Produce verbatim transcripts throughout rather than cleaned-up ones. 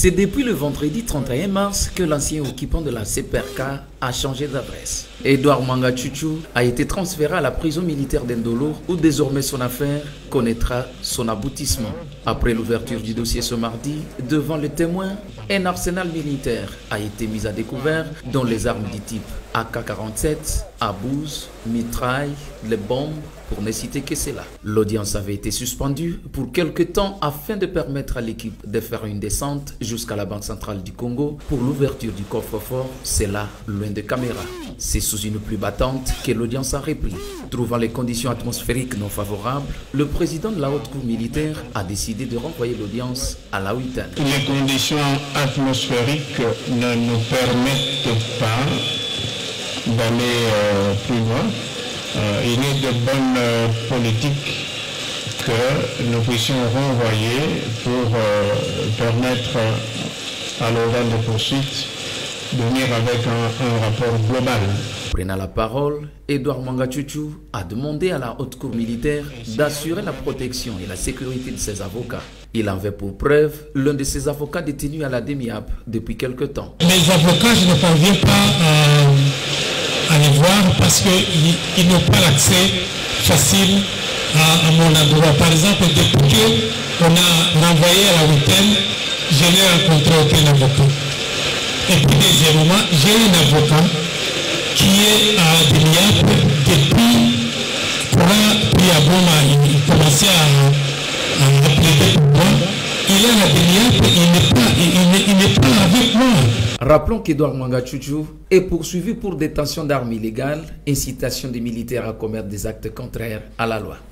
C'est depuis le vendredi trente et un mars que l'ancien occupant de la C P R K a changé d'adresse. Edouard Mwanga Tchouchou a été transféré à la prison militaire d'Indolo où désormais son affaire connaîtra son aboutissement. Après l'ouverture du dossier ce mardi, devant les témoins, un arsenal militaire a été mis à découvert dont les armes du type A K quarante-sept, abouses, mitrailles, les bombes, pour ne citer que cela. L'audience avait été suspendue pour quelque temps afin de permettre à l'équipe de faire une descente jusqu'à la Banque centrale du Congo pour l'ouverture du coffre-fort, c'est là, loin de caméra. C'est sous une pluie battante que l'audience a repris. Trouvant les conditions atmosphériques non favorables, le président de la haute cour militaire a décidé de renvoyer l'audience à la huitaine. Les conditions atmosphériques ne nous permettent pas d'aller euh, plus loin. Euh, il est de bonne euh, politique que nous puissions renvoyer pour euh, permettre à l'organe de poursuite de venir avec un, un rapport global. Prenant la parole, Edouard Mwanga Tchouchou a demandé à la haute cour militaire d'assurer la protection et la sécurité de ses avocats. Il en veut pour preuve l'un de ses avocats détenus à la DEMIAP depuis quelque temps. Les avocats, je ne parviens pas à, à les voir parce qu'ils n'ont pas l'accès facile à, à mon endroit. Par exemple, depuis qu'on a renvoyé à la huitaine, je n'ai rencontré aucun avocat. Et puis deuxièmement, j'ai un avocat qui est à DEMIAP depuis qu'on a pris à Boma, il commençait à, à plaider pour moi. Il est à DEMIAP, il n'est pas, pas avec moi. Rappelons qu'Edouard Mwanga Tchouchou est poursuivi pour détention d'armes illégales, incitation des militaires à commettre des actes contraires à la loi.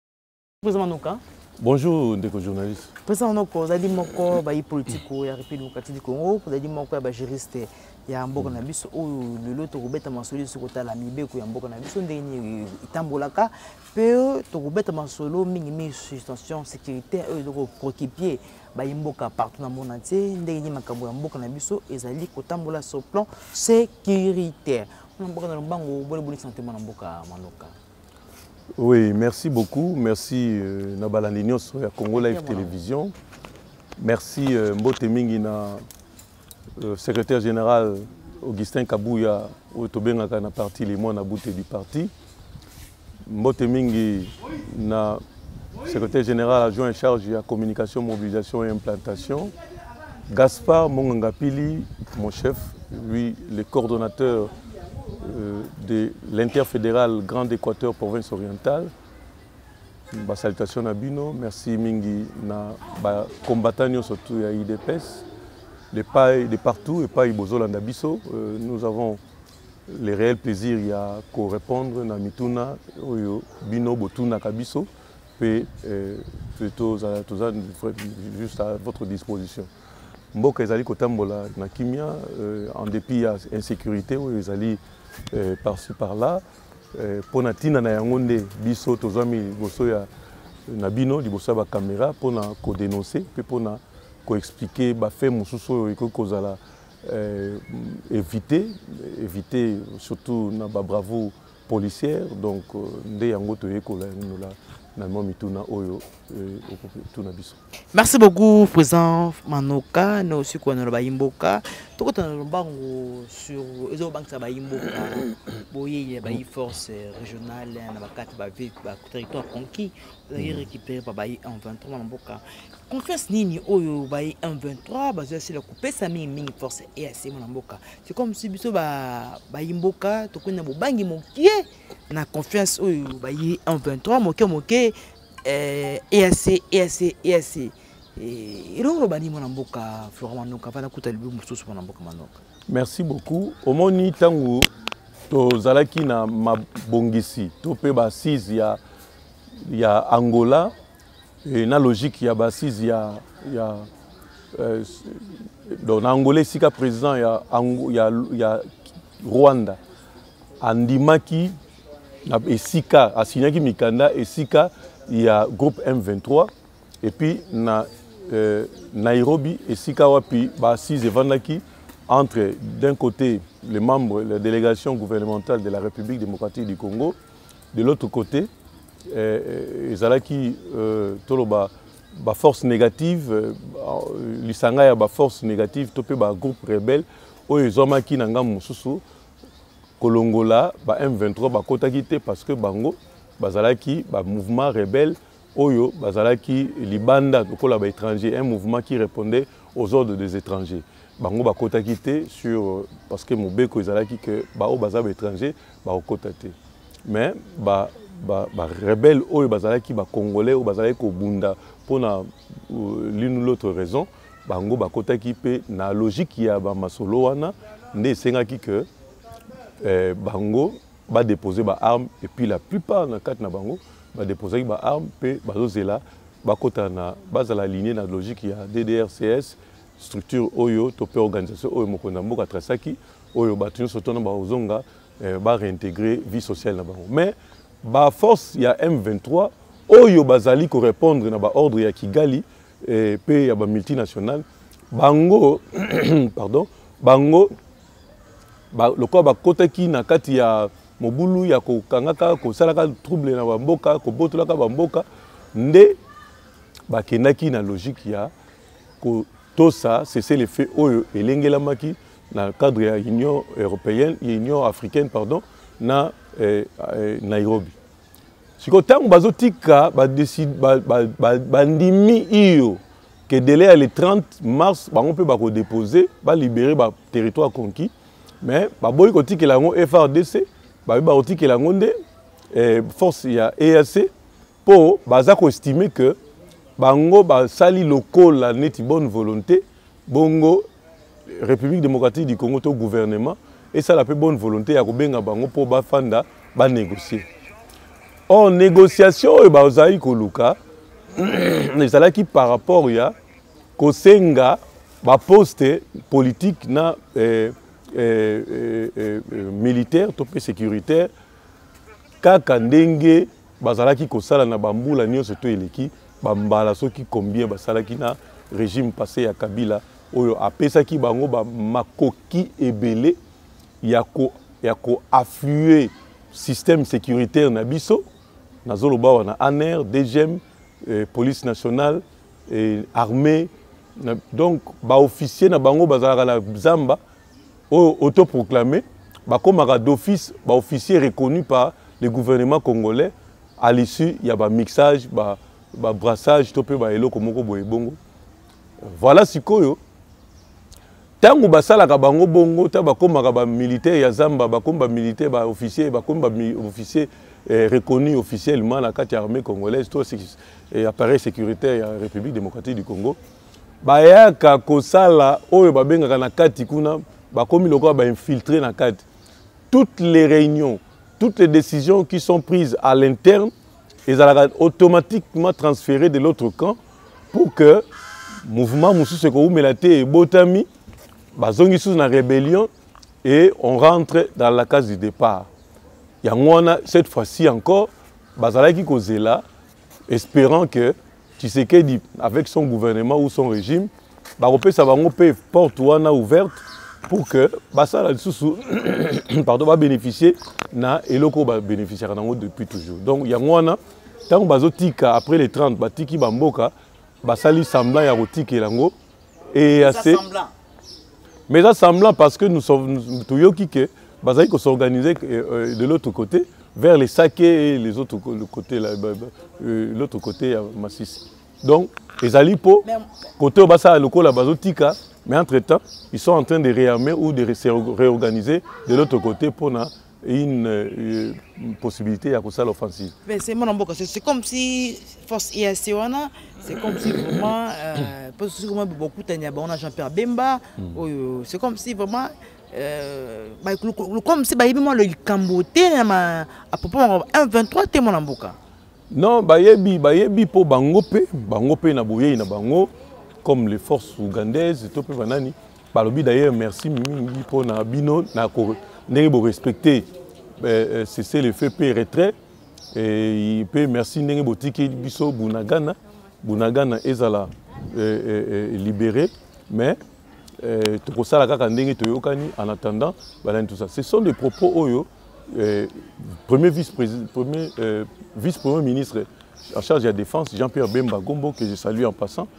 Bonjour, Ndeko journaliste. Président Noko, vous avez dit que les politiques de la République démocratique du Congo, vous avez dit que les juristes, il y a un bon avis, ou l'autre, vous avez dit que la Mibé, il y a un bon avis, il y a un bon avis, puis vous avez dit que les situations sécuritaires, vous préoccupés, partout dans le monde entier, vous avez dit que les bon avis, ils ont dit que vous avez sur le plan sécuritaire. Vous avez dit que vous avez dit Oui, merci beaucoup. Merci euh, Nabala Nignos à Congo Live Télévision. Merci euh, Mbote Mingi na euh, secrétaire général Augustin Kabouya au Tobengaka na parti les mois na bouté du parti. Mbote Mingi na secrétaire général adjoint en charge de la communication, mobilisation et implantation. Gaspard Mongangapili, mon chef, lui le coordonnateur Euh, de l'interfédéral Grand Équateur province orientale. Ba salutation à Bino, merci mingi na ba combattants surtout à I D P S, les pailles de partout et pailles Bozolanda Biso. Euh, nous avons le réel plaisir il y a qu'à répondre na mituna oyo Bino Botuna Kabiso et plutôt juste à votre disposition. Mboka ezali kotambola na kimia en dépit de l'insécurité où ezali Euh, par-ci par-là, pour na tina na yangonde biso tozami boso ya na bino liboso ba caméra pour na ko dénoncer puis pour na ko expliquer ba fait mususu iko kozala éviter éviter surtout na ba bravo policière donc nde yango to yekola la na mituna oyo tuna biso. Merci beaucoup président Manoka na aussi ko na ba imboka to ko na bango sur ezo bank sa ba imboka boye ba force régionale na ba quatre ba ville ba territoire conquis d'ailleurs récupéré par ba en vingt-trois mboka confiance nini oyo ba en vingt-trois ba c'est la couper sa mingi force et assez mon mboka c'est comme si biso ba ba imboka to ko na bo bangi mokie na confiance oyo ba en vingt-trois moke moke E A C, E A C, E A C. Merci beaucoup. Au moni tangu to zalaki na mabongisi to pe ba six ya ya Angola et na logique ya ba six ya ya euh, dans Angola sika président ya ya ya Rwanda andimaki na esika asinyaki mikanda esika il y a groupe M vingt-trois et puis na euh, Nairobi et Sikawapi ba six evandaki entre d'un côté les membres de la délégation gouvernementale de la République démocratique du Congo, de l'autre côté ezalaki euh, toloba ba force négative lisanga ya ba force négative to pe ba groupe rebelle oyo ezomaki na ngambo mosusu kolongola ba M vingt-trois bakotaki te parce que bango bazalaki ba mouvement rebelle oyo bazalaki libanda lokola ba étranger, un mouvement qui répondait aux ordres des étrangers. Bango bakotaki te sur parce que mobeko ezalaki que ba o bazaba étranger ba okota te. Mais ba ba ba rebelle oyo bazalaki ba congolais oyo bazalaki ko bunda pona l'une ou l'autre raison bango bakotaki pe na logique ya ba masolo wana nde sengaki que eh, bango ba déposer ba armes et puis la plupart na kat na bango ba déposer ba armes pe bazozela bakota na bazala aligné na logique ya D D R C S structure oyo to pe organisation oyo mokonda mboka trasaki oyo batunyo sotona ba ozonga eh, ba réintégrer vie sociale na bango. Mais ba force ya M vingt-trois oyo bazali ko répondre na ba ordre ya Kigali eh, pe ya ba multinational bango pardon bango ba lokwa ba kotaki na kati ya mobulu ya ko kangaka ko salaka trouble na ba mboka ko botolaka ba mboka nde ba kenaki na logique ya ko tout ça c'est le fait oyo elengelamaki na cadre ya Union européenne et Union africaine pardon na eh, eh, Nairobi. Siko tango bazotika ba décide ba ba bandimi iyo que délai le trente mars bango pe ba ko déposer ba libérer ba territoire conquis mais ba boy ko tikela ngo F R D C ba ba tikela ngo nde eh, force ya E A C po baza ko estimer que bango ba sali local la neti bonne volonté bongo République démocratique du Congo to gouvernement et ça la peu bonne volonté ya ko benga bango po ba fanda ba négocier. En négociation e ba ozai ko luka ezala ki par rapport ya ko senga ba poste politique na eh, eh, eh, eh, militaire to pe sécuritaire kaka ndenge bazalaki ko sala na bambula nyonso to eleki bambala soki combien basalaki na régime passé ya Kabila oyo apesaki bango ba makoki ebele ya ko ya ko affluer système sécuritaire na biso na zoloba wana A N R, D G M, eh, police nationale et armée na, donc ba officier na bango bazalaka na zamba oyo autoproclamé bakomaka d'office ba officier reconnu par le gouvernement congolais à l'issue il y a ba mixage ba ba brassage to pe ba eloko moko boye bongo. Voilà sikoyo tango basalaka bango bongo ta bakomaka ba militaire ya zamba bakomba militaire ba officier bakomba officier eh, reconnu officiellement la carte armée congolaise to et appareil sécuritaire ya République démocratique du Congo bayaka kosala oyo babengaka na kati kuna bakomi lokola ba infiltrer na kati toutes les réunions toutes les décisions qui sont prises à l'interne ils allaient automatiquement transférées de l'autre camp pour que le mouvement Moussou Melate et Botami bazongi sous la rébellion et on rentre dans la case du départ. Il y a cette fois-ci encore, bazalaki kozela espérant que Tshisekedi avec son gouvernement ou son régime baropé ça va ngopé porte wana ouverte pour que basala lisusu pardon va bénéficier na eloko ba bénéficier nango depuis toujours. Donc il y a ngwana tant bazotika après les trente batiki bamboka basali semblant ya rotika elango et assez mais ça semblant parce que nous sommes toyoki que bazali ko s'organiser de l'autre côté vers les Saké et les autres le côté là l'autre côté à Masisi. Donc les alipo côté basa lokola bazotika mais entre-temps ils sont en train de réarmer ou de se réorganiser de l'autre côté pour na une, euh, une possibilité à cause de l'offensive. C'est c'est comme si force I A C c'est comme si vraiment euh, parce que beaucoup de Jean-Pierre Bemba mm. c'est comme si vraiment euh, bah, comme si bah le Camboté à propos M vingt-trois témoin en boka. Non, bah yebi bah yebi pour bangope bangope na boye na bango comme les forces ougandaises tout peu banani. Balobi d'ailleurs merci mingi pour na bino na ko n'est pas respecté, euh, c'est le fait payer retrait et il peut merci n'est pas tiki biso bunagana bunagana ezala euh, euh, libéré mais tout ça la kaka ndenge toyokani en attendant voilà tout ça ce sont des propos oyo euh, premier vice-président premier euh, vice-premier ministre en charge de la défense Jean-Pierre Bemba Gombo que je salue en passant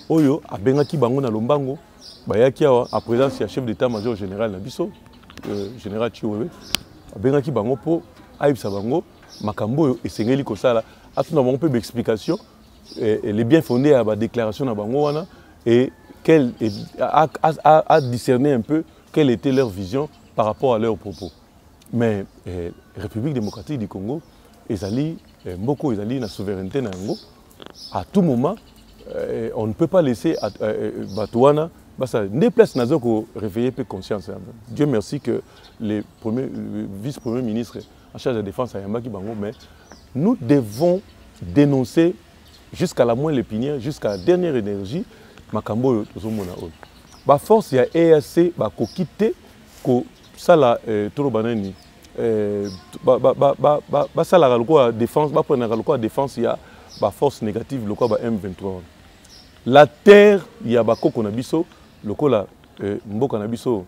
oyo abengaki bango na lombango bayaki awa à présence ya chef d'état-major général na biso euh, général Chiwewe abengaki bango po ayebisa bango makambo oyo esengeli kosala atuna bango pe explication et, et les bien fondés à la déclaration na bango wana et quel et, a, a, a, a discerné un peu quelle était leur vision par rapport à leurs propos. Mais eh, République démocratique du Congo, ezali eh, mboko ezali na souveraineté na yango. À tout moment, eh, on ne peut pas laisser eh, Batouana, basa des places nazo ko réveiller peu conscience. Dieu merci que les premiers vice-premiers ministres en charge de la défense à Yambaki Bango, mais nous devons dénoncer jusqu'à la moelle épinière, jusqu'à la dernière énergie, makambo tozomona oyo. Ba force ya E A C ba ko quitter ko sala tolo banani ba ba ba ba ba sala la défense ba prendre la défense ya ba force négative le ba M vingt-trois. La terre ya ba koko na biso lokola mboka na biso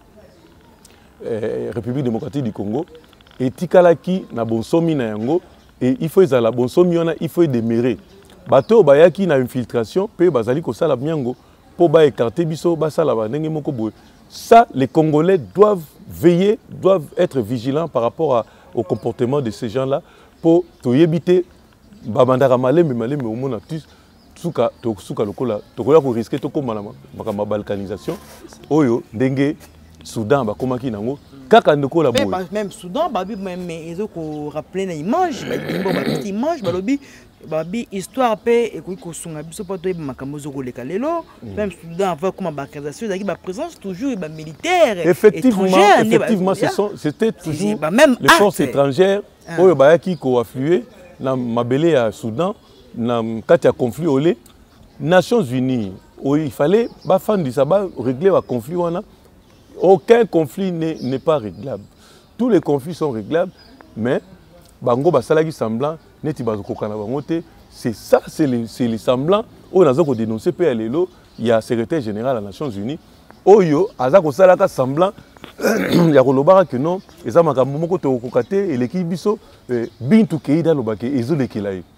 République démocratique du Congo et tikalaki na bonsomi na yango et il faut ezala bonsomi wana il faut demeurer. Bato bayaki na infiltration pe bazali ko sala miango pour ba écarter biso ba sala ba ndenge moko boye. Ça, les Congolais doivent veiller, doivent être vigilants par rapport à, au comportement de ces gens-là pour éviter babandara malem malem au monde tous suka to suka lokola to koya ko risquer to komana ma balkanisation oyo ndenge Soudan ba komaki nango kaka ndeko la boye même Soudan ba bi même ezo ko rappeler na image ba dimbo ba petite image ba lobi babi histoire pe ekoki kosunga biso pa to makambo zo koleka lelo même Soudan avant comme balkanisation zaki ba présence toujours ba militaire effectivement effectivement ce sont c'était toujours les forces étrangères oyo ba yaki ko affluer na mabele ya Soudan na kati ya conflit olé Nations Unies il fallait ba fandi ça ba régler ba conflit wana. Aucun conflit n'est pas réglable. Tous les conflits sont réglables, mais bango basalaki semblant neti bazokokana bangote, c'est ça, c'est les, les semblants. On a dénoncé P L L O, il y a secrétaire général des Nations Unies. Oyo azako salaka semblant ya kolobaka que non, eza makambo moko to kokate et l'équipe biso bintu keida lobake ezolekela ye.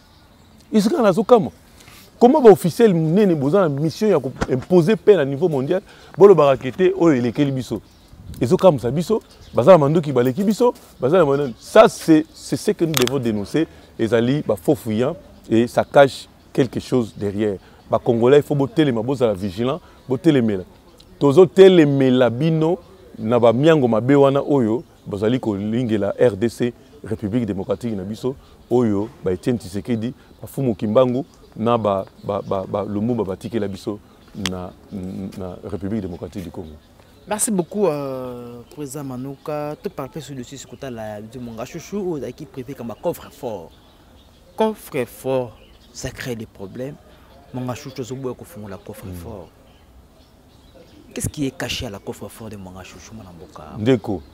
Isika nazokamo. Comment va officiel nene besoin de mission ya imposer paix à niveau mondial bolo barakete o elekeli biso ezo comme ça biso bazala mandoki baleki biso bazala mandoki ça c'est c'est ce que nous devons dénoncer les ali ba faux fuyant et ça cache quelque chose derrière ba congolais il faut botter les mabos à la vigilant botter les mela tozo tele mela bino na ba miango mabe wana oyo bazali ko lingela R D C République démocratique na biso oyo ba Etienne Tshisekedi ba Fumu Kimbangu na ba ba ba, ba le mot ba tiki la biso na na République démocratique du Congo. Merci beaucoup euh, président Manouka. Tu parles sur le dossier ce côté là de Monga Chouchou ou d'équipe privée comme coffre fort. Coffre fort, ça crée des problèmes. Monga Chouchou zo boya ko fond la coffre fort. Qu'est-ce qui est caché à la coffre fort de Monga Chouchou Manamboka? Ndeko.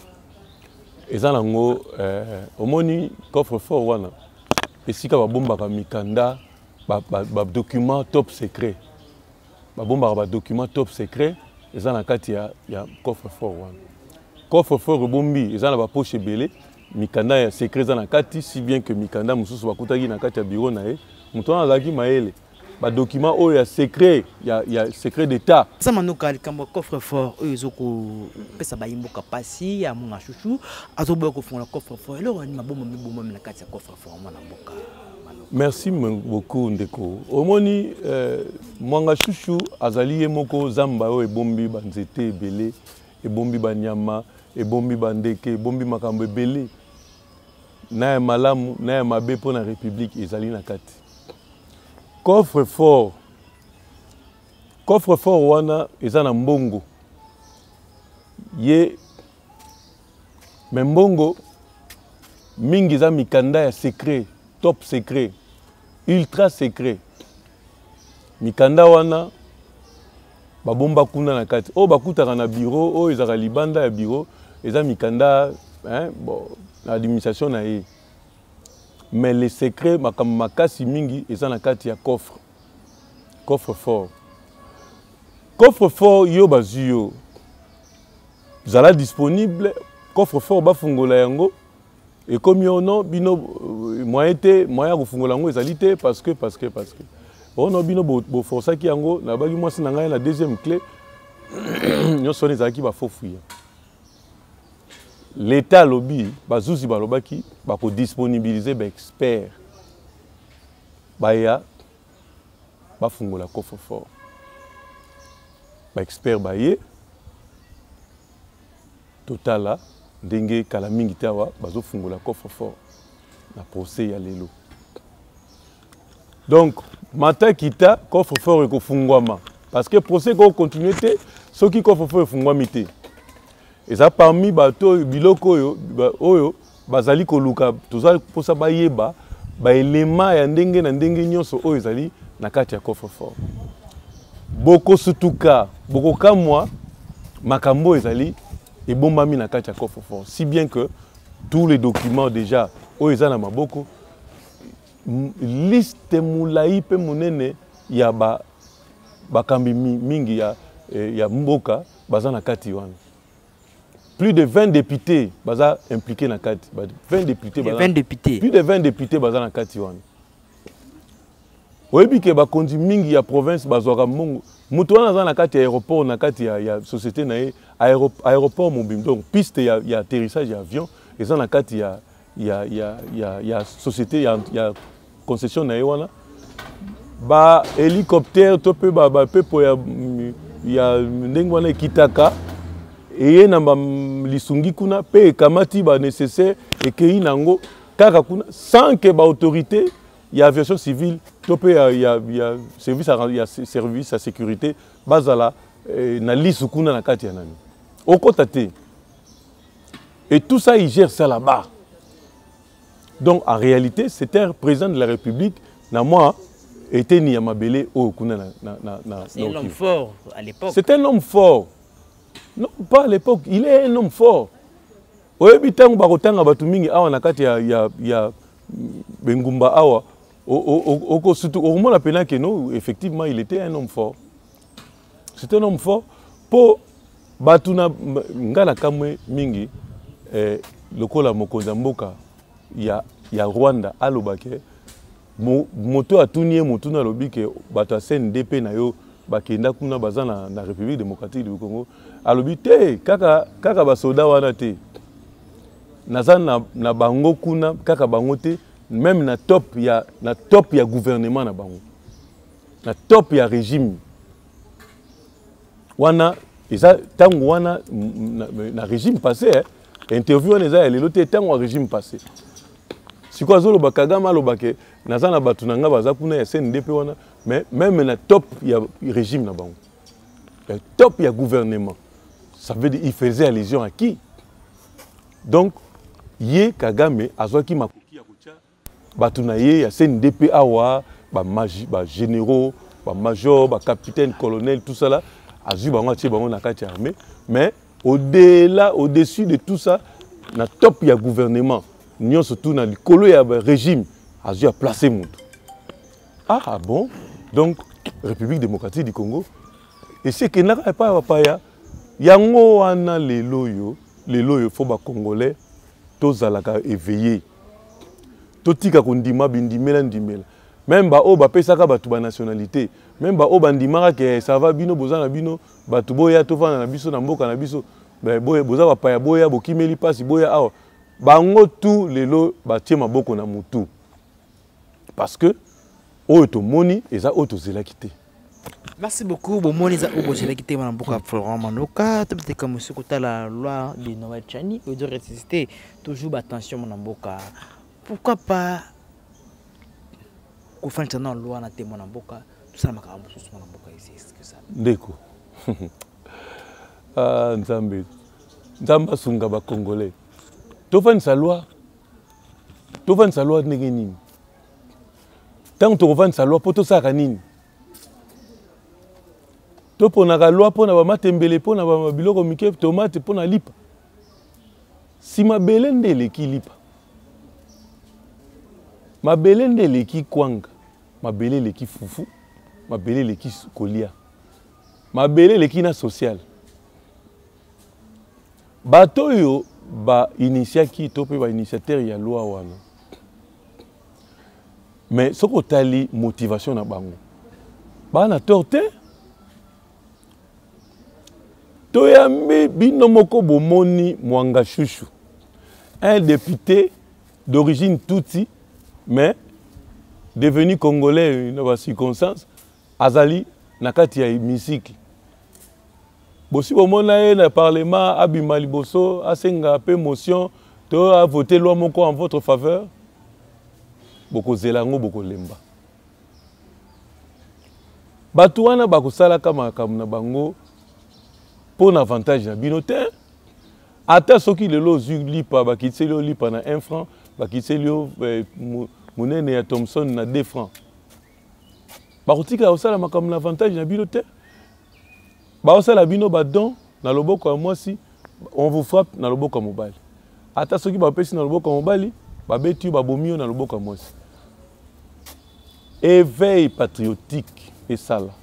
Ezalango euh omoni coffre fort wana. Esika ba bomba ka mikanda ba ba document top secret. Ba bomba ba document top secret. Eza na kati ya ya coffre fort wana. Coffre fort bombi eza na ba poche belé. Mikanda ya secret eza na kati si bien que mikanda mususu bakutaki na kati ya bureau na ye. Muto azaki maele. Ba document oyo ya secret ya ya secret d'état. Ça Manouka kambo coffre fort oyo ezoko pesa ba yimboka pasi ya Monga Chouchou azoboya ko fond la coffre fort. Alors ni maboma miboma na kati ya coffre fort mwana mboka. Merci beaucoup Ndeko. Omoni euh, Monga Chouchou azali moko zamba o ebombi banzete ebele, ebombi banyama, ebombi bandeke, ebombi makambo ebele. Na malamu, na mabe pour la République ezali na kati. Coffre fort. Coffre fort wana eza na mbongo. Ye mbongo mingi za mikanda ya secret, top secret. Ultra secret. Mikanda wana babomba kuna na kati. O bakutaka na bureau, o ezaka libanda ya bureau, eza mikanda hein bon l'administration na ye. Mais les secrets makam makasi mingi eza na kati ya coffre. Coffre fort. Coffre fort yo bazuyo. Zala disponible coffre fort bafungola yango. Et comme yo non bino moyen te moyen ko fungola yango ezalité parce que parce que parce que on a bino bo força qui yango na bagi moi na ngai la deuxième clé nous sommes les qui va faut fuir l'état lobby bazuzi balobaki ba ko disponibiliser ba expert ba ya ba fungola coffre-fort ba expert ba ye totala ndenge kala mingi tawa bazo fungola coffre-fort na procès ya lelo. Donc matin kita coffre-fort ko fungwama parce que procès ko continuer te ceux qui coffre-fort fungwami te. Et ça parmi bato biloko yo oyo bazali ko luka tozali posa ba yeba ba élément ya ndenge na ndenge nyonso oyo ezali na kati ya coffre-fort. Boko sutuka boko kamwa makambo ezali et bombami na kati ya coffre-fort si bien que tous les documents déjà oyo ezana maboko liste mulai pe munene ya ba bakambi mingi ya ya mboka bazana kati wana. Plus de vingt députés baza impliqués na kati vingt députés baza vingt députés plus de vingt députés bazana kati wana. Oyebi ke ba kondi mingi ya province bazwaka mongo mutu wana za na kati ya aéroport na kati ya, ya société na ye aéroport mobile donc piste ya, ya atterrissage ya avion eza na kati ya ya ya ya ya société ya, ya concession na ye wana ba hélicoptère to pe ba ba pepo ya ya ndenge wana ekitaka eye na ba lisungi kuna pe ekamati ba nécessaire ekei nango kaka kuna sans que ba autorité ya aviation civile to pe ya ya ya service à ya service à sécurité bazala eh, na lisu kuna na kati ya nani okota te. Et tout ça il gère ça là-bas. Donc en réalité c'était un président de la République na moi était ni Mabele o kuna na na na c'est un homme fort à l'époque. C'est un homme fort. Non pas à l'époque, il est un homme fort. Oyebi tango bakotanga batu mingi awa na kati ya ya ya bengumba awa o o surtout au moment la pena que non effectivement il était un homme fort. C'était un homme fort pour batuna ngala kamwe mingi eh lokola mokonza mboka ya ya Rwanda alobake moto atunie moto na lobike bata C N D P na yo bakenda kuna bazana na République démocratique du Congo alobi te kaka kaka basoda wana te nazana na, na bango kuna kaka bango te même na top ya na top ya gouvernement na bango na top ya régime wana eza tango wana na, na régime passé eh, interview wana eza lelo te tango régime passé siko azolo bakagama lobake nazana batu nanga baza kuna ya C N D P wana mais même na top ya régime na bango le top ya gouvernement ça veut dire il faisait allusion à qui? Donc ye Kagame azwaki makoki ya kotia batu na ye ya C N D P awa ba magi ba généraux ba major ba capitaine colonel tout ça là azui bango atie bango na kati armée mais au-delà au-dessus de tout ça na top ya gouvernement nyonso surtout na likolo ya régime azui a placé mutu. Ah bon, donc République démocratique du Congo et c'est que n'a pas paya yango wana lelo yo lelo yo faut ba congolais tozalaka éveillé totika kondima bindimela ndimela même ba o ba pesaka batu ba nationalité même ba o bandimaka ke ça va bino bozana bino batu boya tovana na biso na mboka na biso ba boya boza ba paya boya bokimeli pasi boya awa bango tout lelo ba tie maboko na mutu parce que oyo tomoni eza oyo tozelaki te. Merci beaucoup. Bon, moi, les amis, j'ai quitté mon bouquin Florent Manoka. Tu peux comme ce que la loi de Noël Chani ou de résister toujours attention mon bouquin. Pourquoi pas qu'on fasse une loi na te mon bouquin tout ça m'a carrément sous mon bouquin ici est-ce que ça. Ndeko. Ah Nzambe. Nzamba sunga ba Congolais. Tu fais une loi. Tu fais une loi ndenge nini. Tant tu fais une loi poto saka nini. To pona ka loi pona ba matembele pona ba biloko mike tomate pona lipa. Si mabele ndele ki lipa. Mabele ndele ki kwanga. Mabele le ki fufu. Mabele le ki kolia. Mabele le ki na social. Bato yo ba initiaki to pe ba initiateur ya loi wana. Mais soko tali motivation na bango. bana torte toyambi bino moko bomoni Mwanga Chouchou, un député d'origine Tutsi mais devenu congolais dans la circonstance azali nakati ya hémicycle bosi bomona ye na parlement abima liboso asenga pe motion to a voté loi moko en votre faveur boko zelango boko lemba batu wana bakosala kama kamuna bango pour avantage na bino te ata soki lelo zu lipa bakitseli lipa na un franc bakitseli monene ya Thomson na deux francs bakotika osala makambo na avantage na bino te baosala bino badon na loboko ya mwasi on vous frappe na loboko ya mobali ata soki bapesi na loboko ya mobali babeti babomi yo na loboko ya mwasi. Éveil patriotique et ça là.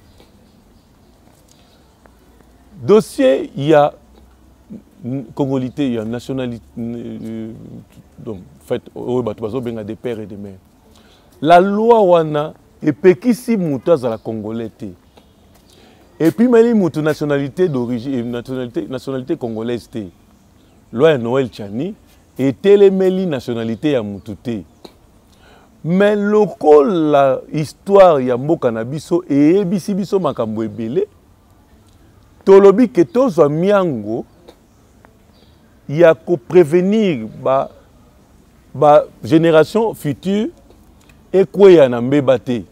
Dossier, il y a congolité, il y a nationalité, euh, donc, fait, des pères et des mères. La loi wana est pekisi moutas à la congolité. Et puis, mais les nationalité d'origine, nationalité, nationalité congolaise, loi Noël Tchani, et téléméli nationalité à Moutouté. Mais local la histoire ya mboka na biso et bisi biso makambo ebele tolobi ke tozo miango ya ko prévenir ba ba génération future et quoi ya na mbeba te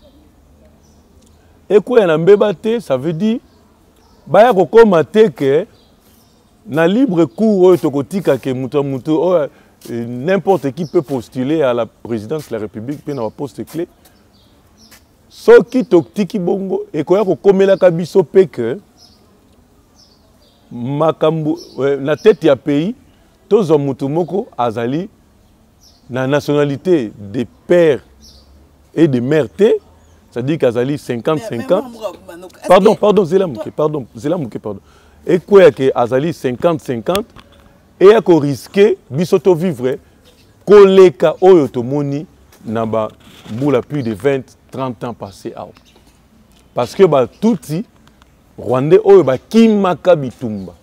et quoi ya na mbeba te ça veut dire ba ya ko koma te ke na libre cours oyo tokotika ke muto muto oyo n'importe qui peut postuler à la présidence de la République, puis dans un poste clé. Ce qui tokiki bongo et quoi ko komela kabiso pe que makambo na tête ya pays tozo mutu moko azali na nationalité des pères et des mères té, c'est-à-dire qu'azali cinquante cinquante. Pardon, pardon, Zelamuke, pardon, Zelamuke, pardon. Et quoi que azali cinquante cinquante. Et à risquer bisoto vivre koleka oyo tomoni na ba mbula plus de vingt trente ans passés à parce que ba touti rwandais oyo ba kimaka bitumba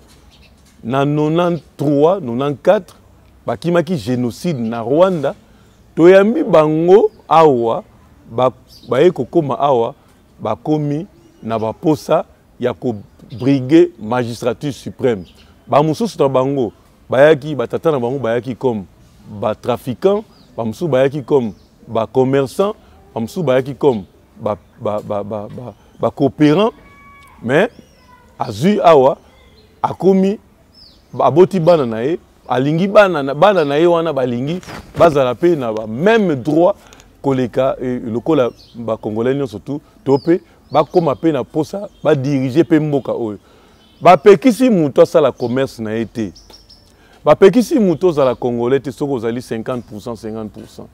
na quatre-vingt-treize quatre-vingt-quatorze ba kimaki génocide na Rwanda toyambi bango awa ba ba ekokoma awa ba komi na ba posa ya ko briguer magistrature suprême ba mususu ta bango bayaki batata na bango bayaki comme ba trafiquant bamsu bayaki comme ba commerçant bamsu bayaki comme ba ba ba ba ba, ba coopérant mais azu awa akomi aboti bana na ye alingi bana na bana na ye wana balingi bazala pe na ba même droit koleka lokola ba congolais surtout topé ba koma pe na posa ba diriger pe mboka oyo ba pekisi muto sala commerce na été. Bapekisi muto za la congolais te soko zali cinquante pour cent cinquante pour cent.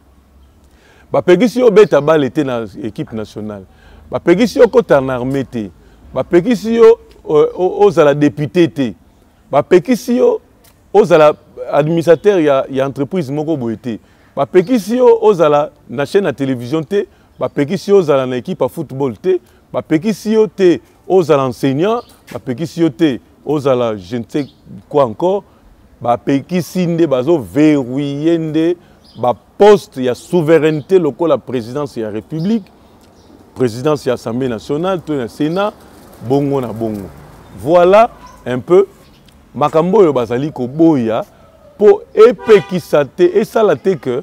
Bapekisi yo beta bal était na équipe nationale. Bapekisi yo kota na armée te. Bapekisi yo aux la député te. Bapekisi yo aux la administrateur ya ya entreprise moko boete. Bapekisi yo aux la na chaîne à télévision te. Bapekisi yo za na équipe à football te. Bapekisi yo te aux la enseignant. Bapekisi yo te aux la je ne sais quoi encore. Ba pekisi nde bazo verrouiller nde ba poste ya souveraineté lokola la présidence ya république présidence ya assemblée nationale to na sénat bongo na bongo voilà un peu makambo yo bazali ko boya po epekisa te esala te que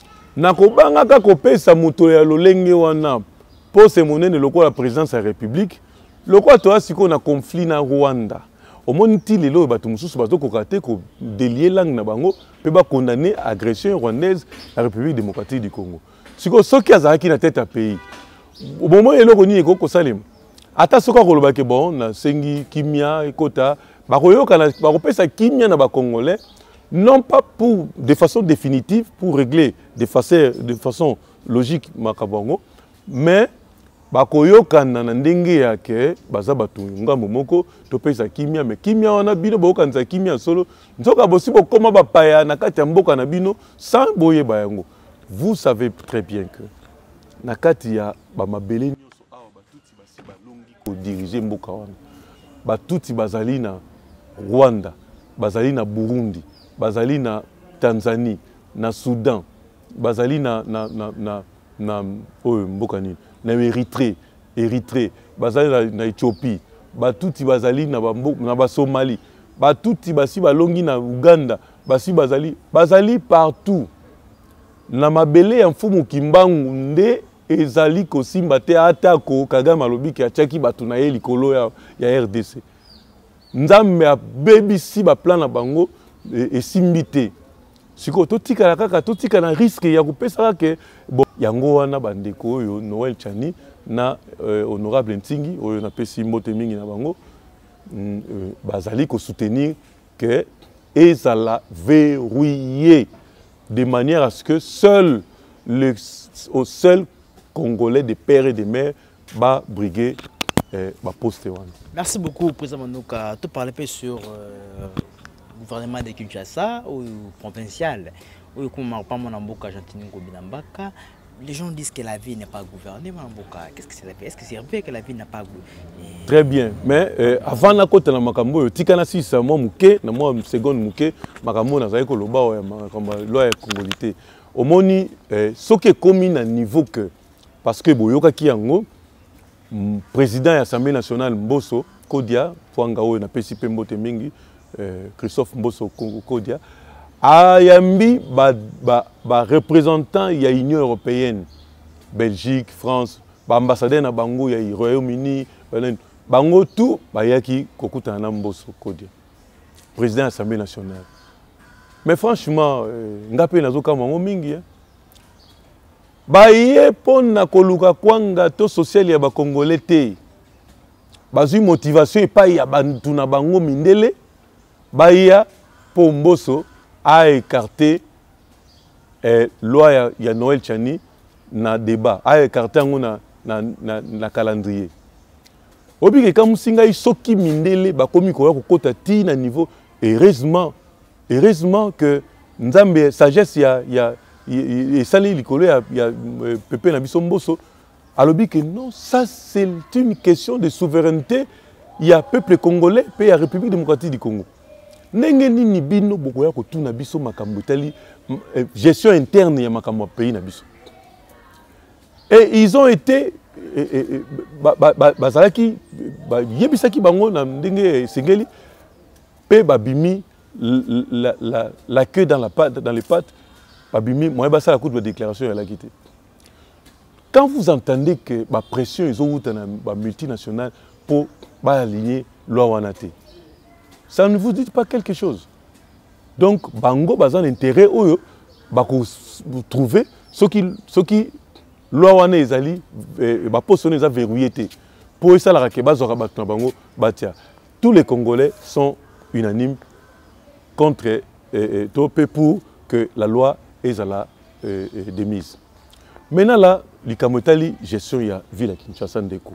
na kobanga ka kopesa muto ya lolenge wana po se monene lokola la présidence ya république lokola to asiko na conflit na Rwanda. Au moins, il est là, il y a délier langue na bango, peut ba condamner agression rwandaise à la République démocratique du Congo. Si ce qui a qui na tête à pays. Au moment où il est là, il salem. Ata soka koloba ke bon na sengi kimia ekota, ba koyoka na ba kopesa kimia na ba congolais non pas pour de façon définitive pour régler de façon de façon logique makabango, mais bakoyoka na ndenge yake baza batu ngambo moko topesa kimia mais kimia wana bino bokanza kimia solo nzoka bosibo koma bapaya na kati ya mboka na bino sans boye bayango. Vous savez très bien que na kati ya ba mabele nyoso awa batuti diriger mboka wana batuti bazali na Rwanda, bazali na Burundi, bazali na Tanzanie, na Soudan, bazali na na na na na oh mboka nini na Érythrée, Érythrée, bazali na, na Éthiopie, batuti bazali na ba na ba Somalie, batuti basi balongi na Uganda, basi bazali bazali partout. Na mabele ya mfumu Kimbangu nde ezali kosimba te ata ko Kagame alobi ki atiaki batu na ye likolo ya, ya R D C. Nzambe abebisi ba plan na bango esimbi te. Siko totika kaka totika na risque ya kopesa ke bon yango wana bandeko oyo Noël Tchani na euh, honorable Ntingi oyo na pesi mbote mingi na bango mm, euh, bazali ko soutenir que ezala verrouillé de manière à ce que seul le au seul Congolais des pères et des mères va briguer eh, va poster one. Merci beaucoup président Manouka. Tu parlais peu sur euh, le gouvernement de Kinshasa ou provincial ou comme pas mon amboka Argentine Binambaka. Les gens disent que la vie n'est pas gouvernée, Mamboka. Qu'est-ce que c'est la vie? Est-ce que c'est vrai que la vie n'a pas gouverné? Très bien. Mais euh, avant la côte de la Makambo, Tikana si c'est moi mouké, na moi seconde mouké, Makambo na zaiko loba ouais, Makambo loi congolité. Au moni, ce qui est commun à niveau que parce que boyoka ki yango président de l'Assemblée nationale Mbosso Kodia, Fwangao na pesi pe mbote mingi, Christophe Mbosso Kodia. Ayambi ba ba ba représentant ya Union européenne, Belgique, France, ba ambassadeur na bango ya Royaume-Uni, bango tout ba yaki kokuta na Mbosso Kodia. Président de l'Assemblée nationale. Mais franchement, ngape nazoka mango mingi hein. Ba ye pona koluka kwanga to social ya ba congolais te. Bazui motivation pa ya bantu na bango mindele. Ba ya po Mbosso a écarté eh, loi ya, ya Noël Tchani na débat, a écarté yango na, na, na, na calendrier. Obi ke kamusinga isoki mindele bakomi koya kokota ti na niveau heureusement heureusement que nzambe sagesse ya ya et sali likolo ya ya Pepe na biso Mbosso alobi que non, ça c'est une question de souveraineté, il y a peuple congolais pe ya République démocratique du Congo. Ndenge nini bino bokoya ko tuna biso makambo tali gestion interne ya makambo pays na biso. Et ils ont été bazalaki yebisaki bango na ndenge sengeli pe babimi la la la queue dans la patte dans les pattes babimi moi basa la coup de déclaration elle a quitté. Quand vous entendez que la pression ils ont eu dans multinationale pour aligner loi wanate, ça ne vous dit pas quelque chose. Donc, bango bazan intérêt oyo bako trouver ce qui ce qui loi wana ezali ba posone za verrouillé pour ça la ke bazora batna bango batia. Tous les Congolais sont unanimes contre euh, topé pour que la loi ezala euh, démise. Maintenant là, likamotali gestion ya ville Kinshasa ndeko.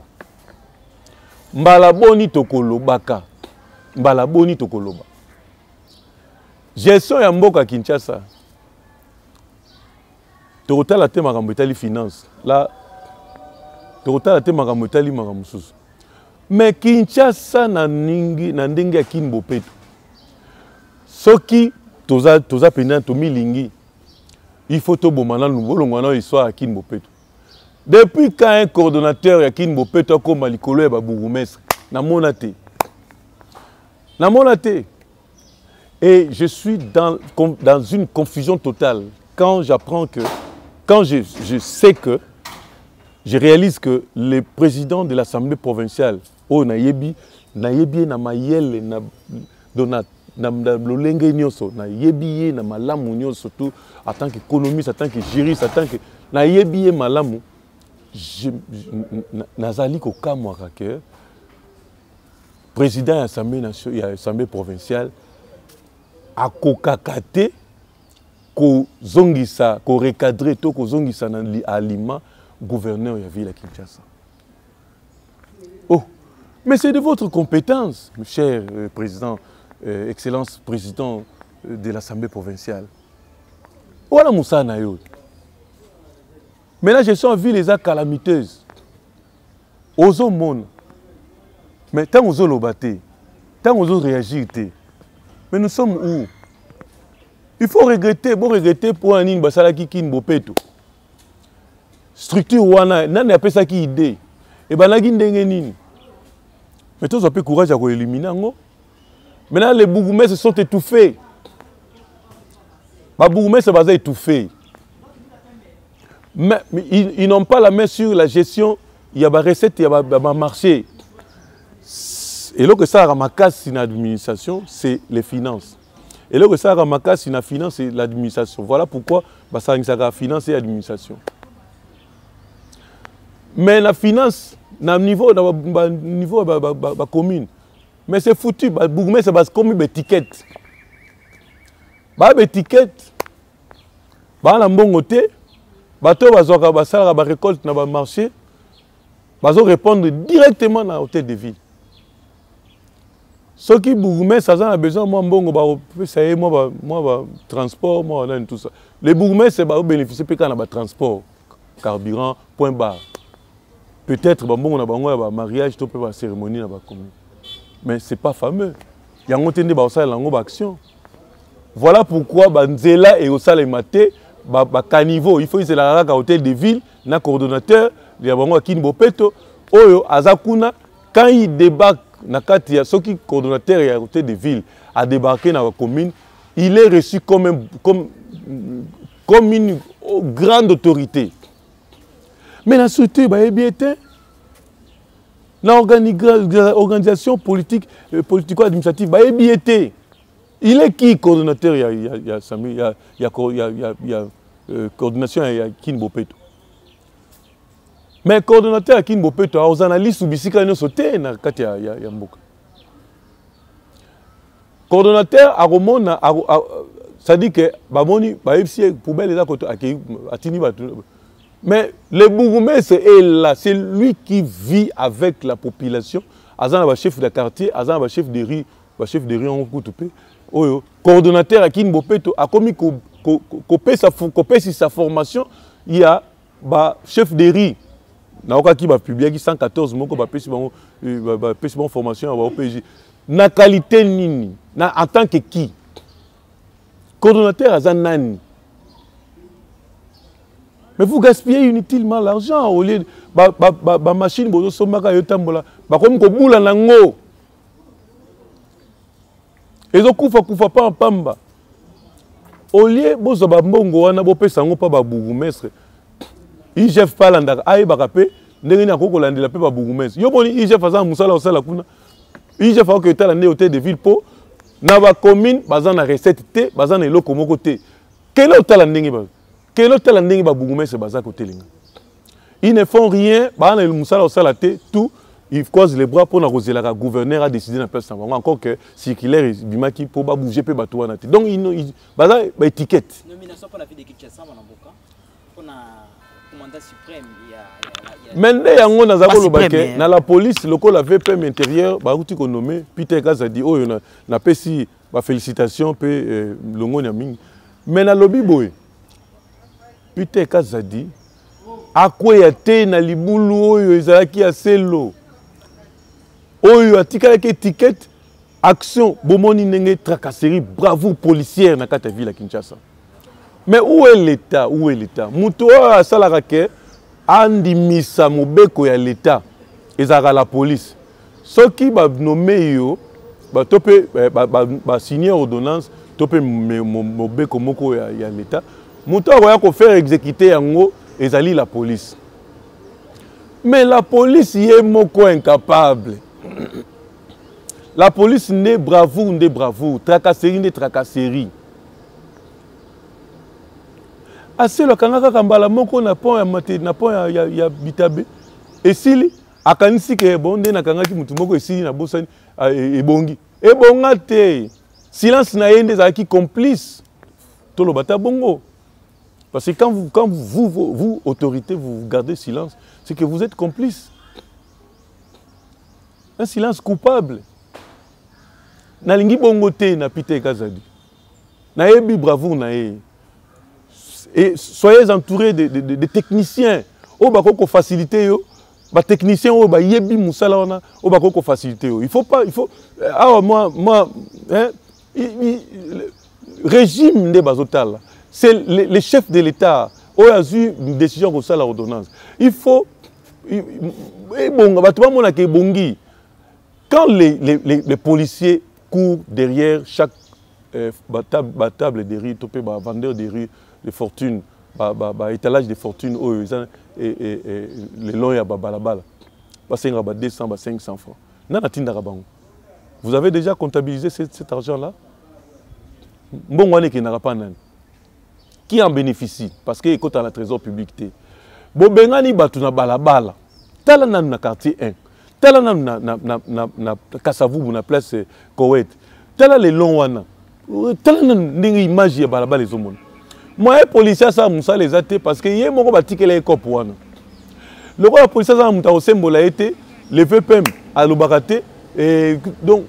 Mbala boni tokolobaka. Mbala boni tokoloba. Gestion ya mboka Kinshasa. Tokotala te makambo etali finance. Là tokotala te makambo etali makambo susu. Mais Kinshasa na ningi na ndenge ya Kinbo petu. Soki toza toza pena to milingi. Il faut to bomana nubolongo na histoire ya Kinbo petu. Depuis quand un coordonnateur ya Kinbo petu akoma likolo ya ba bourgmestre na monate. Na monate. Et je suis dans, dans une confusion totale quand j'apprends que, quand je, je sais que, je réalise que le président de l'Assemblée provinciale, oh nayebi, nayebi na mayele na donat, na lolenge nyoso, nayebi na malamu nyoso tout en tant qu'économiste, en tant que juriste, en tant que nayebi malamu, je nazali ko kamwaka que président de l'Assemblée nationale, l'Assemblée provinciale a kokakate ko zongisa ko recadrer to ko zongisa na alima gouverneur ya ville à Kinshasa. Oh, mais c'est de votre compétence, cher euh, président, euh, excellence président euh, de l'Assemblée provinciale. Voilà Moussa Nayo. Mais la gestion en ville est calamiteuse. Aux hommes, Mais tant aux autres battés, tant aux autres réagir, mais nous sommes où? Il faut regretter, bon regretter pour un in basala qui kin bopeto. Structure wana, nan appelle ça qui idée. Et ben la guinde nini. Mais tous ont peu courage à éliminer ngo. Maintenant les bourgmestres se sont étouffés. Les bourgmestres se sont étouffés. Mais, mais ils, ils n'ont pas la main sur la gestion. Il y a des recettes, il y a des marchés. Et là que ça ramasse une administration, c'est les finances. Et là que ça ramasse une finance, c'est l'administration. Voilà pourquoi ça a finance et l'administration. Mais la finance, au niveau de la commune, mais c'est foutu. Le bourgmestre, c'est comme une étiquette. Une étiquette, la bongoté, bateau bazoka basala ba récolte na ba marché, bazo répondre directement à l'hôtel de ville. Ce qui bourgmestre ça a besoin moi mbongo ba ça y est moi moi ba transport moi là tout ça. Les bourgmestres ba bénéficier pe quand na ba transport, carburant, point barre. Peut-être ba mbongo na bango ba mariage to pe ba cérémonie na ba commune. Mais c'est pas fameux. Il y a ngotende ba osala lango ba action. Voilà pourquoi ba nzela et osala maté ba caniveau, il faut que la hôtel de ville, na coordonnateur, il y a un qui bopeto, oyo azakuna quand il débarque na katia, ce qui coordonnateur et hôtel de ville a débarqué dans la commune, il est reçu comme un, comme comme une grande autorité. Mais la structure ba bien l'organisation politique politico-administrative ba bien. Il est qui coordonnateur? Il y a, il y a, il y a, il y a, il y a, il y a, il y a, il y a euh, coordination, il y a Kin Bopeto. Mais coordonnateur à Kin Bopeto, aux analystes ou bisika nous sauté na kati ya ya mboka. Coordonnateur à Romona, ça dit que bamoni ba F C poubelle là côté atini ba. Mais le bourgmestre est là, c'est lui qui vit avec la population. Azana ba chef de quartier, azana ba chef de rue, ba chef de rue en Koutoupe. Oyo coordonnateur à Kin Bopeto a commis copé sa sa formation, il y a ba chef de riz na oka ki ba publié cent quatorze moko ba pesi ba ba pesi bon formation ba O P J na qualité nini na en tant que qui coordonnateur à Zanani. Mais vous gaspillez inutilement l'argent au lieu ba ba ba machine bozo somaka yotambola ba comme ko bula nango. Et donc, il ne faut pas en pamba. Au lieu de se faire mbongo wana bopesa ngo pa ba bourgmestre. I G F pas landaka ay bakape ndenge na koko landela pe ba bourgmestre. Yo boni I G F aza musala osala kuna. I G F a ko etala ne hôtel de ville po na ba commune baza na recette te, baza na eloko moko te. Kelo tala ndenge ba. Kelo tala ndenge ba bourgmestre baza ko telinga. Ils ne font rien, ba na musala osala te tout. Il cause les bras pour le gouverneur a décidé de faire encore que circulaire bimaki pour pas bouger peu bateau na donc il baza ba étiquette nomination pour la ville de Kinshasa Manamboka pour na commandant suprême il y a mende yango na zakolo baké na la police local V P M intérieur ba uti ko nommé Peter Kazadi oyo na na pesi ba félicitations pe longo na mingi mais na lobby boy Peter Kazadi akweya te na libulu oyo ezalaki ya selo oyo atikala ke étiquette action bomoni nenge tracasserie bravoure policière na kata ville à Kinshasa. Mais où est l'état? Où est l'état? Muto a salaka ke andimisa mobeko ya l'état ezaka la police. Ce qui ba nommé yo ba topé ba ba signer ordonnance topé mobeko moko ya ya l'état. Muto a ko faire exécuter yango ezali la police. Mais la police y est moko incapable. La police n'est bravoure, n'est bravoure, tracasserie, n'est tracasserie. Assez le kangaka kambala moko na pont ya mate na pont ya ya bitabe. Et sili akanisi ke bonde na kangaki mutu moko esili na bosani ebongi. Ebonga te. Silence na yende za ki complice. Tolo bata bongo. Parce que quand vous quand vous vous, vous autorité vous gardez silence, c'est que vous êtes complice. Un silence coupable. Nalingi bongo te na Peter Kazadi. Na yebi bravoure na ye. Et soyez entourés de, de, de, de techniciens. Oh bako ko faciliter yo ba technicien o ba yebi musala wana o ba ko faciliter. Il faut pas il faut ah moi moi hein le régime de bazotal c'est les, les chefs de l'État ont eu une décision comme ça la ordonnance. Il faut et bon ba tout monde ke bongi quand les, les, les, les policiers courent derrière chaque euh, table, table de riz, topé ba vendeur de riz de fortune, ba ba ba étalage de fortune oh, et, et, et les longs ya ba balabala. Ba cinq ba deux cents ba cinq cents francs. Nana tinda rabango. Vous avez déjà comptabilisé cet, cet argent-là? Bon wane ki n'aura pas nan. Qui en bénéficie parce que écoute à la trésor public té. Bo bengani batu na balabala. Tala nan na quartier un. Tala nan na na na na na Kasavubu na place Koweït. Tala les longs wana. Tala nan ndingi image ya balabala les hommes. Moi les policiers ça musa les até parce que yé moko batikela ekop wana. Le roi policier ça muta osembola été le V P M à Lubakate et donc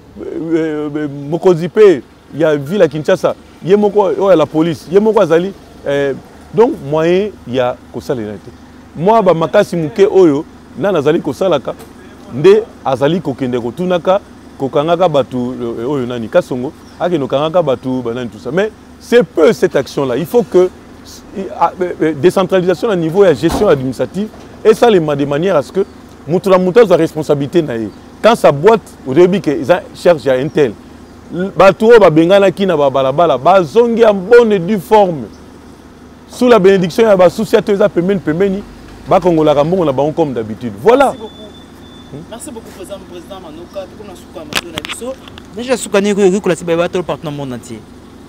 Mokozipe il y a ville à Kinshasa, il y a moko la police, il y a moko azali donc moyen il y a kosala été. Moi ba makasi muke oyo na nazali kosalaka nde azali kokende kotunaka kokangaka batu oyo nani kasongo akeno kangaka batu banani tout ça mais c'est peu cette action là il faut que décentralisation au niveau de la gestion administrative et ça les de manière à ce que mutura muta a responsabilité na quand sa boîte au début que ils cherchent à un tel batu ba bengana ki na ba balabala ba zongi en bonne et due forme sous la bénédiction ya ba société za pemeni pemeni ba kongola kambongo na bango comme d'habitude voilà. Merci beaucoup, président, président Manoka. Comment est-ce déjà soukani ko ko la tiba ba to partenaire monde entier.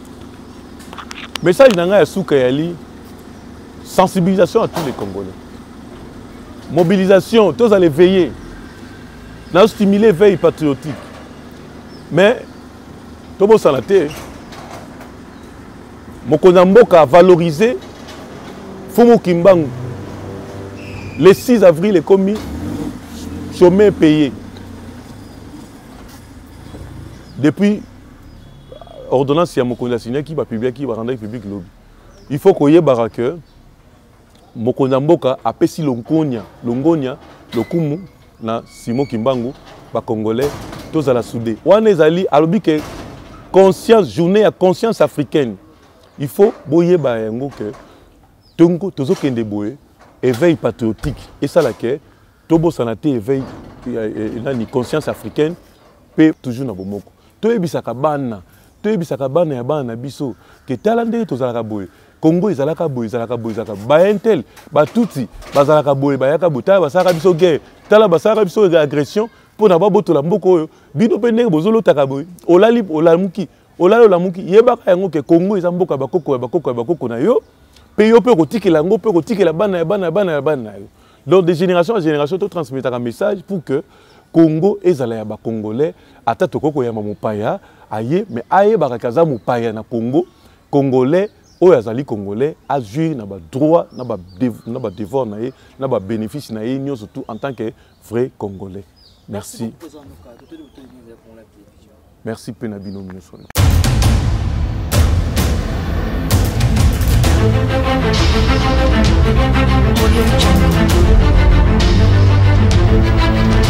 Message nanga ya souka yali sensibilisation à tous les Congolais. Mobilisation, tous allez veiller. N'a stimuler veille patriotique. Mais tobo salate Mokonza Mboka a valorisé Fumu Kimbangu. Le six avril est commis sommet payé. Depuis ordonnance ya Mokonza signé qui va publier qui va rendre public lobby. Il faut qu'on y ait baraka. Mokonza Mboka a pesi longonia, longonia, lokumu na Simon Kimbangu ba congolais tous à la soudé. Wane zali alobi que conscience journée à conscience africaine. Il faut boyer ba yango que tongo tozo kende boye éveil patriotique et ça la que tobo sanate éveil une conscience africaine peut toujours na bomoko to ebisaka bana to ebisaka bana ya bana biso que talande to zalaka boye Congo ezalaka boye ezalaka boye ezalaka ba intel ba tuti bazalaka boye ba yaka bota basaka biso guerre tala basaka biso agression pour na ba botola mboko oyo bino pende bozolo taka boye olali olamuki olali olamuki yebaka yango que Congo eza mboka bakoko bakoko bakoko na yo pe yo pe kotikela ngo pe kotikela bana ya bana ya bana ya bana yo. Donc de génération en génération, tu transmets un message pour que Congo ezala ya ba Congolais ata tokoko ya mopaya aye mais aye barakaza mopaya na Congo Congolais o yazali Congolais a jouir na ba droit na ba na ba devoir na ye na ba bénéfice na ye nyo surtout en tant que vrai Congolais. Merci. Merci Penabino Minosona. Audio Jungle.